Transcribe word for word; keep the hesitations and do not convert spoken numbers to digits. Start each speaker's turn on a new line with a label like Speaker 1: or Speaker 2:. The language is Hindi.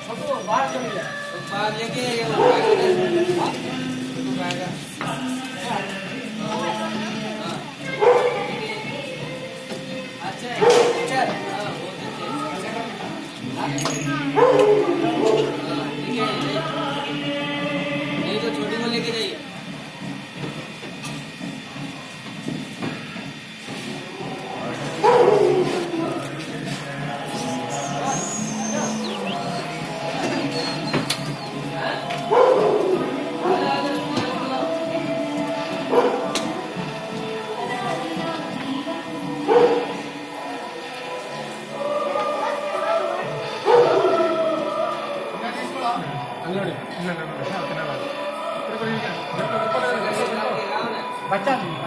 Speaker 1: बाहर लेके वो अच्छा है चल हाँ बहुत अच्छे ठीक है नहीं तो छोटी को लेके जाइए
Speaker 2: बच्चा